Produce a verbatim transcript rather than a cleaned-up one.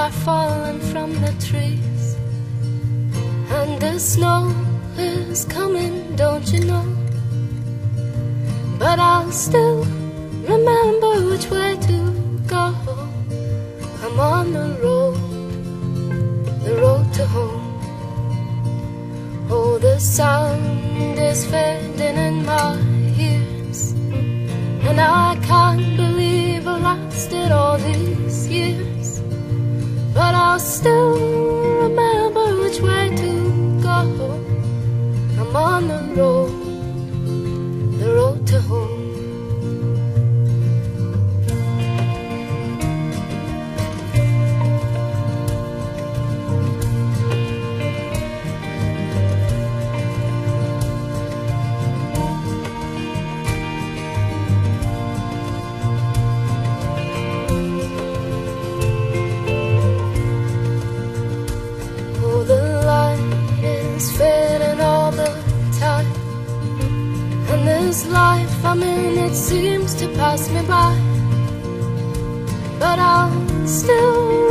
are falling from the trees, and the snow is coming, don't you know? But I'll still remember which way to go. I'm on the road, the road to home. Oh, the sound is fading in my ears, and I can't believe I lasted all these years. But I'll still remember which way to go. I'm on the road, the road to home. This life I'm in, it seems to pass me by, but I'll still